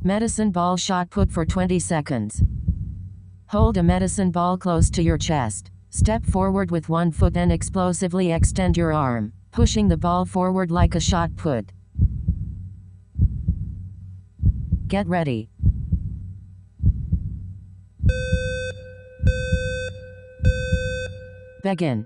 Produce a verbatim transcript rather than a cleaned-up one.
Medicine ball shot put for twenty seconds. Hold a medicine ball close to your chest. Step forward with one foot and explosively extend your arm, pushing the ball forward like a shot put. Get ready. Begin.